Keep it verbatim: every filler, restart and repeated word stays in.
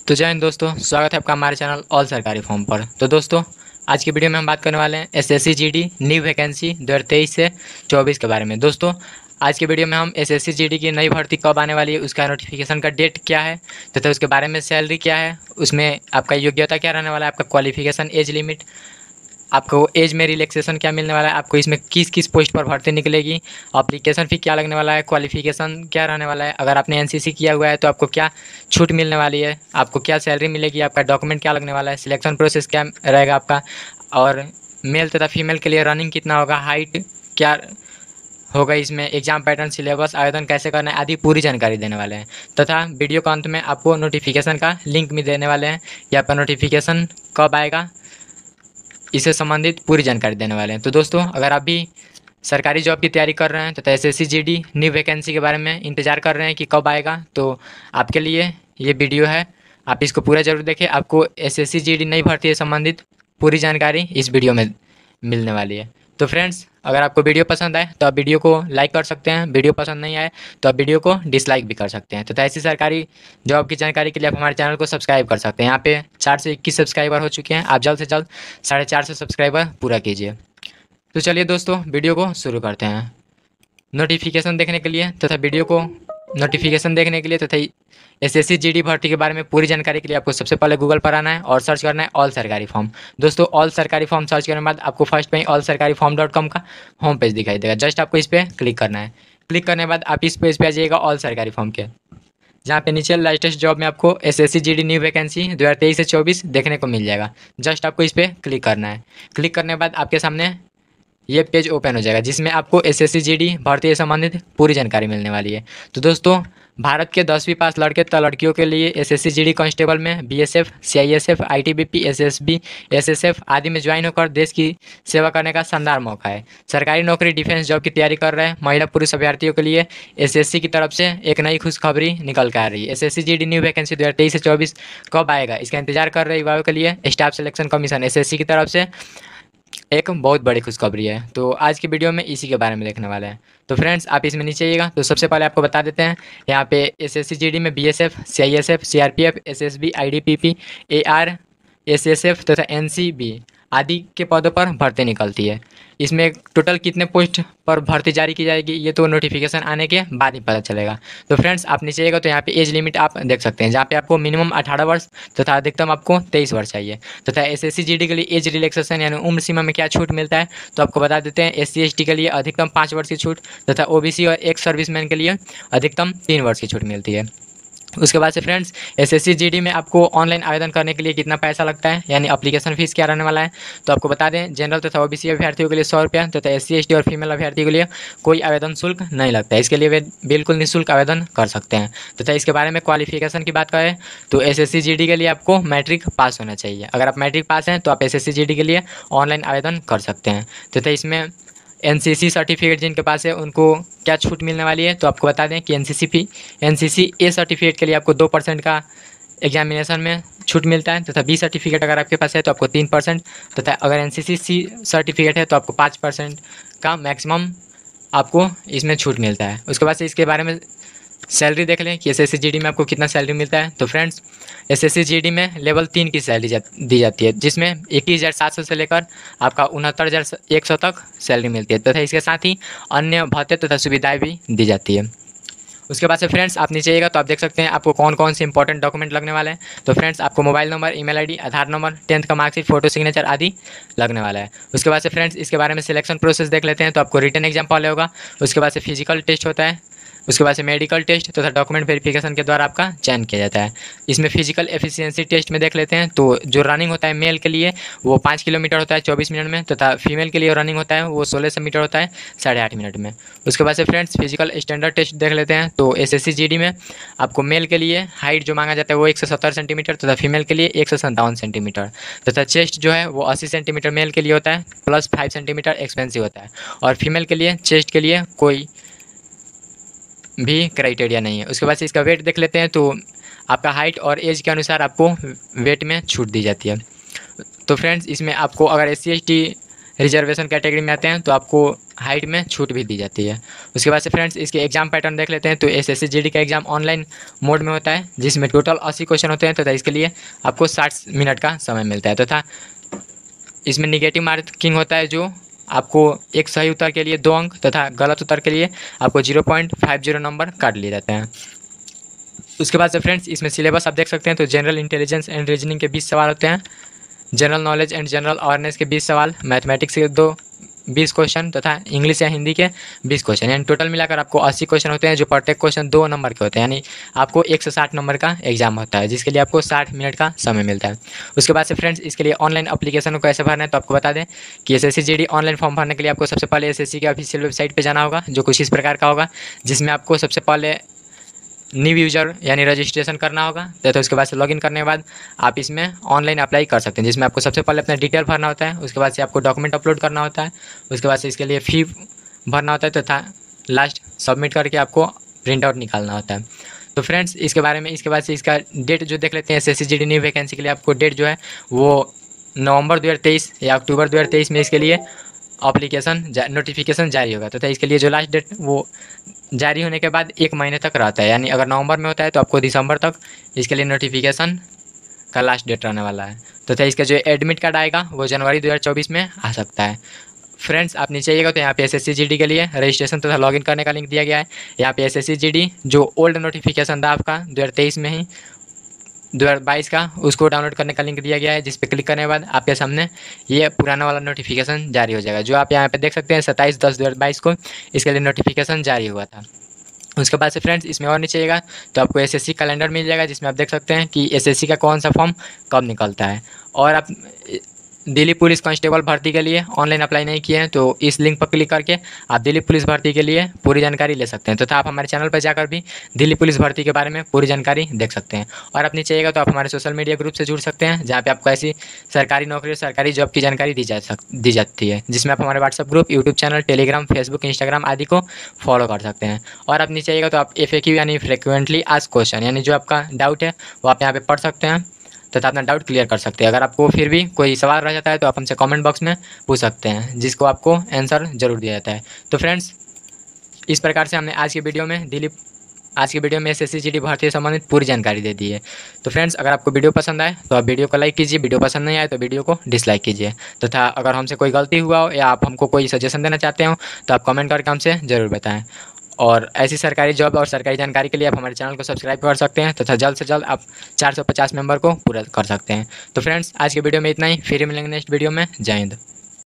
तो जय हिंद दोस्तों, स्वागत है आपका हमारे चैनल ऑल सरकारी फॉर्म पर। तो दोस्तों, आज की वीडियो में हम बात करने वाले हैं एसएससी जीडी न्यू वैकेंसी दो हज़ार तेईस से चौबीस के बारे में। दोस्तों, आज की वीडियो में हम एसएससी जीडी की नई भर्ती कब आने वाली है, उसका नोटिफिकेशन का डेट क्या है तथा उसके बारे में सैलरी क्या है, उसमें आपका योग्यता क्या रहने वाला है, आपका क्वालिफिकेशन, एज लिमिट, आपको एज में रिलैक्सेशन क्या मिलने वाला है, आपको इसमें किस किस पोस्ट पर भर्ती निकलेगी, एप्लीकेशन फ़ी क्या लगने वाला है, क्वालिफिकेशन क्या रहने वाला है, अगर आपने एनसीसी किया हुआ है तो आपको क्या छूट मिलने वाली है, आपको क्या सैलरी मिलेगी, आपका डॉक्यूमेंट क्या लगने वाला है, सिलेक्शन प्रोसेस क्या रहेगा आपका, और मेल तथा फीमेल के लिए रनिंग कितना होगा, हाइट क्या होगा, इसमें एग्जाम पैटर्न, सिलेबस, आवेदन कैसे करना है आदि पूरी जानकारी देने वाले हैं। तथा वीडियो के अंत में आपको नोटिफिकेशन का लिंक भी देने वाले हैं कि आपका नोटिफिकेशन कब आएगा, इससे संबंधित पूरी जानकारी देने वाले हैं। तो दोस्तों, अगर आप भी सरकारी जॉब की तैयारी कर रहे हैं तथा एसएससी जीडी न्यू वैकेंसी के बारे में इंतज़ार कर रहे हैं कि कब आएगा, तो आपके लिए ये वीडियो है, आप इसको पूरा जरूर देखें। आपको एसएससी जीडी नई भर्ती से संबंधित पूरी जानकारी इस वीडियो में मिलने वाली है। तो फ्रेंड्स, अगर आपको वीडियो पसंद आए तो आप वीडियो को लाइक कर सकते हैं, वीडियो पसंद नहीं आए तो आप वीडियो को डिसलाइक भी कर सकते हैं। तो ऐसी सरकारी जॉब की जानकारी के लिए आप हमारे चैनल को सब्सक्राइब कर सकते हैं। यहाँ पे चार से इक्कीस सब्सक्राइबर हो चुके हैं, आप जल्द से जल्द साढ़े चार सौ सब्सक्राइबर पूरा कीजिए। तो चलिए दोस्तों, वीडियो को शुरू करते हैं। नोटिफिकेशन देखने के लिए तथा वीडियो को नोटिफिकेशन देखने के लिए तथा एसएससी जीडी भर्ती के बारे में पूरी जानकारी के लिए आपको सबसे पहले गूगल पर आना है और सर्च करना है ऑल सरकारी फॉर्म। दोस्तों, ऑल सरकारी फॉर्म सर्च करने के बाद आपको फर्स्ट पे all Sarkari form dot com का होम पेज दिखाई देगा। जस्ट आपको इस पर क्लिक करना है। क्लिक करने के बाद आप इस पेज पे आ जाइएगा ऑल सरकारी फॉर्म के, जहाँ पे नीचे लेटेस्ट जॉब में आपको एसएससी जीडी न्यू वैकेंसी दो हज़ार तेईस से चौबीस देखने को मिल जाएगा। जस्ट आपको इस पर क्लिक करना है। क्लिक करने के बाद आपके सामने ये पेज ओपन हो जाएगा, जिसमें आपको एसएससी जीडी भर्ती से संबंधित पूरी जानकारी मिलने वाली है। तो दोस्तों, भारत के दसवीं पास लड़के तथा लड़कियों के लिए एसएससी जीडी कांस्टेबल में BSF, CISF, ITBP, SSB, SSF आदि में ज्वाइन होकर देश की सेवा करने का शानदार मौका है। सरकारी नौकरी, डिफेंस जॉब की तैयारी कर रहे हैं महिला पुरुष अभ्यर्थियों के लिए एसएससी की तरफ से एक नई खुशखबरी निकल कर आ रही है। एसएससी जीडी न्यू वैकेंसी दो हज़ार तेईस से चौबीस कब आएगा, इसका इंतजार कर रहे युवाओं के लिए स्टाफ सिलेक्शन कमीशन एसएससी की तरफ से एक बहुत बड़ी खुशखबरी है। तो आज की वीडियो में इसी के बारे में देखने वाले हैं। तो फ्रेंड्स, आप इसमें नीचे आइएगा तो सबसे पहले आपको बता देते हैं, यहाँ पे एसएससी जीडी में BSF, CISF, CRPF, SSB, IDPP, AR, SSF तथा एनसीबी आदि के पदों पर भर्ती निकलती है। इसमें टोटल कितने पोस्ट पर भर्ती जारी की जाएगी, ये तो नोटिफिकेशन आने के बाद ही पता चलेगा। तो फ्रेंड्स, आप नीचे आइएगा तो यहाँ पे एज लिमिट आप देख सकते हैं, जहाँ पे आपको मिनिमम अठारह वर्ष तथा अधिकतम आपको तेईस वर्ष चाहिए। तथा एसएससी जीडी के लिए एज रिलैक्सेशन यानी उम्र सीमा में क्या छूट मिलता है, तो आपको बता देते हैं। एससी एसटी के लिए अधिकतम पाँच वर्ष की छूट तथा ओबीसी और एक सर्विसमैन के लिए अधिकतम तीन वर्ष की छूट मिलती है। उसके बाद से फ्रेंड्स, एसएससी जीडी में आपको ऑनलाइन आवेदन करने के लिए कितना पैसा लगता है, यानी एप्लीकेशन फीस क्या रहने वाला है, तो आपको बता दें। जनरल तथा ओबीसी अभ्यर्थियों के लिए सौ रुपया तथा एससी एसटी और फीमेल अभ्यर्थियों के लिए कोई आवेदन शुल्क नहीं लगता है। इसके लिए वे बिल्कुल निःशुल्क आवेदन कर सकते हैं। तथा इसके बारे में क्वालिफिकेशन की बात करें तो एसएससी जीडी के लिए आपको मैट्रिक पास होना चाहिए। अगर आप मैट्रिक पास हैं तो आप एसएससी जीडी के लिए ऑनलाइन आवेदन कर सकते हैं। तथा इसमें एनसीसी सर्टिफिकेट जिनके पास है उनको क्या छूट मिलने वाली है, तो आपको बता दें कि NCC P NCC A certificate के लिए आपको दो परसेंट का एग्जामिनेशन में छूट मिलता है। तथा बी सर्टिफिकेट अगर आपके पास है तो आपको तीन परसेंट तथा अगर एनसीसी सी सर्टिफिकेट है तो आपको पाँच परसेंट का मैक्सिमम आपको इसमें छूट मिलता है। उसके बाद से इसके बारे में सैलरी देख लें कि एसएससी जीडी में आपको कितना सैलरी मिलता है। तो फ्रेंड्स, एसएससी जीडी में लेवल तीन की सैलरी जा, दी जाती है, जिसमें इक्कीस हज़ार सात सौ से लेकर आपका उनहत्तर हज़ार एक सौ तक सैलरी मिलती है। तथा इसके साथ ही अन्य भत्ते तथा सुविधाएं भी दी जाती है। उसके बाद से फ्रेंड्स, आप नीचे आइएगा तो आप देख सकते हैं आपको कौन कौन से इंपॉर्टेंट डॉक्यूमेंट लगने वाले हैं। तो फ्रेंड्स, आपको mobile number, email ID, Aadhaar number, tenth का मार्कशीट, फोटो, सिग्नेचर आदि लगने वाला है। उसके बाद से फ्रेंड्स, इसके बारे में सिलेक्शन प्रोसेस देख लेते हैं। तो आपको रिटन एग्जाम पहले होगा, उसके बाद से फिजिकल टेस्ट होता है, उसके बाद से मेडिकल टेस्ट तथा डॉक्यूमेंट वेरिफिकेशन के द्वारा आपका चयन किया जाता है। इसमें फिजिकल एफिशिएंसी टेस्ट में देख लेते हैं तो जो रनिंग होता है मेल के लिए वो पाँच किलोमीटर होता है चौबीस मिनट में, तथा फीमेल के लिए रनिंग होता है वो सोलह सौ मीटर होता है साढ़े आठ मिनट में। उसके बाद से फ्रेंड्स, फिजिकल स्टैंडर्ड टेस्ट देख लेते हैं। तो एसएससी जीडी में आपको मेल के लिए हाइट जो मांगा जाता है वो एक सौ सत्तर सेंटीमीटर तथा फीमेल के लिए एक सौ संतावन सेंटीमीटर तथा चेस्ट जो है वो अस्सी सेंटीमीटर मेल के लिए होता है, प्लस फाइव सेंटीमीटर एक्सपेंसिव होता है। और फीमेल के लिए चेस्ट के लिए कोई भी क्राइटेरिया नहीं है। उसके बाद से इसका वेट देख लेते हैं। तो आपका हाइट और एज के अनुसार आपको वेट में छूट दी जाती है। तो फ्रेंड्स, इसमें आपको अगर S C S T reservation category में आते हैं तो आपको हाइट में छूट भी दी जाती है। उसके बाद से फ्रेंड्स इसके एग्जाम पैटर्न देख लेते हैं। तो एसएससी जीडी का एग्जाम ऑनलाइन मोड में होता है, जिसमें टोटल अस्सी क्वेश्चन होते हैं तथा इसके लिए आपको साठ मिनट का समय मिलता है तथा इसमें निगेटिव मार्किंग होता है, जो आपको एक सही उत्तर के लिए दो अंक तथा गलत उत्तर के लिए आपको zero point five zero number काट लिए जाते हैं। उसके बाद से फ्रेंड्स इसमें सिलेबस आप देख सकते हैं। तो जनरल इंटेलिजेंस एंड रीजनिंग के बीस सवाल होते हैं, general knowledge and general awareness के बीस सवाल, मैथमेटिक्स के दो बीस क्वेश्चन तथा इंग्लिश या हिंदी के बीस क्वेश्चन, यानी टोटल मिलाकर आपको अस्सी क्वेश्चन होते हैं, जो प्रत्येक क्वेश्चन दो नंबर के होते हैं। यानी आपको एक सौ साठ नंबर का एग्जाम होता है, जिसके लिए आपको साठ मिनट का समय मिलता है। उसके बाद से फ्रेंड्स इसके लिए ऑनलाइन एप्लीकेशन को कैसे भरना है, तो आपको बता दें कि एसएससी जीडी ऑनलाइन फॉर्म भरने के लिए आपको सबसे पहले एसएससी के ऑफिशियल वेबसाइट पर जाना होगा, जो कुछ इस प्रकार का होगा, जिसमें आपको सबसे पहले न्यू यूज़र यानी रजिस्ट्रेशन करना होगा। तो उसके बाद से लॉगिन करने के बाद आप इसमें ऑनलाइन अप्लाई कर सकते हैं, जिसमें आपको सबसे पहले अपना डिटेल भरना होता है। उसके बाद से आपको डॉक्यूमेंट अपलोड करना होता है। उसके बाद से इसके लिए फ़ी भरना होता है तथा लास्ट सबमिट करके आपको प्रिंट आउट निकालना होता है। तो फ्रेंड्स इसके बारे में इसके बाद से इसका डेट जो देख लेते हैं। एसएससी जीडी न्यू वैकेंसी के लिए आपको डेट जो है वो नवंबर दो हज़ार तेईस या अक्टूबर दो हज़ार तेईस में इसके लिए एप्लीकेशन नोटिफिकेशन जारी होगा तथा इसके लिए जो लास्ट डेट वो जारी होने के बाद एक महीने तक रहता है। यानी अगर नवंबर में होता है तो आपको दिसंबर तक इसके लिए नोटिफिकेशन का लास्ट डेट रहने वाला है तथा इसका जो एडमिट कार्ड आएगा वो जनवरी दो हज़ार चौबीस में आ सकता है। फ्रेंड्स आप नीचे आइएगा तो यहाँ पे एसएससी जीडी के लिए रजिस्ट्रेशन तथा लॉगिन करने का लिंक दिया गया है। यहाँ पे एसएससी जीडी जो ओल्ड नोटिफिकेशन था आपका दो हज़ार तेईस में ही दो हज़ार बाईस का, उसको डाउनलोड करने का लिंक दिया गया है, जिस पे क्लिक करने के बाद आपके सामने ये पुराना वाला नोटिफिकेशन जारी हो जाएगा, जो आप यहाँ पे देख सकते हैं सत्ताईस दस दो हज़ार बाईस को इसके लिए नोटिफिकेशन जारी हुआ था। उसके बाद से फ्रेंड्स इसमें और नीचे आइएगा तो आपको एसएससी कैलेंडर मिल जाएगा, जिसमें आप देख सकते हैं कि एसएससी का कौन सा फॉर्म कब निकलता है। और आप दिल्ली पुलिस कांस्टेबल भर्ती के लिए ऑनलाइन अप्लाई नहीं किए हैं तो इस लिंक पर क्लिक करके आप दिल्ली पुलिस भर्ती के लिए पूरी जानकारी ले सकते हैं। तो, तो आप हमारे चैनल पर जाकर भी दिल्ली पुलिस भर्ती के बारे में पूरी जानकारी देख सकते हैं। और आप नीचे आइएगा तो आप हमारे सोशल मीडिया ग्रुप से जुड़ सकते हैं, जहाँ पे आपको ऐसी सरकारी नौकरी सरकारी जॉब की जानकारी दी जा सक दी जाती है, जिसमें आप हमारे WhatsApp group, YouTube channel, Telegram, Facebook, Instagram आदि को फॉलो कर सकते हैं। और आप नीचे आइएगा तो आप एफ ए क्यू यानी फ्रिक्वेंटली आस्क्ड क्वेश्चन, यानी जो आपका डाउट है वो आप यहाँ पे पढ़ सकते हैं तथा अपना डाउट क्लियर कर सकते हैं। अगर आपको फिर भी कोई सवाल रह जाता है तो आप हमसे कमेंट बॉक्स में पूछ सकते हैं, जिसको आपको आंसर जरूर दिया जाता है। तो फ्रेंड्स इस प्रकार से हमने आज की वीडियो में दिल्ली आज की वीडियो में एसएससी जीडी भर्ती से संबंधित पूरी जानकारी दे दी है। तो फ्रेंड्स अगर आपको वीडियो पसंद आए तो आप वीडियो को लाइक कीजिए, वीडियो पसंद नहीं आए तो वीडियो को डिसलाइक कीजिए तथा तो अगर हमसे कोई गलती हुआ हो या आप हमको कोई सजेशन देना चाहते हो तो आप कमेंट करके हमसे ज़रूर बताएं। और ऐसी सरकारी जॉब और सरकारी जानकारी के लिए आप हमारे चैनल को सब्सक्राइब कर सकते हैं तथा जल्द से जल्द आप चार सौ पचास मेंबर को पूरा कर सकते हैं। तो फ्रेंड्स आज के वीडियो में इतना ही, फिर मिलेंगे नेक्स्ट वीडियो में। जय हिंद।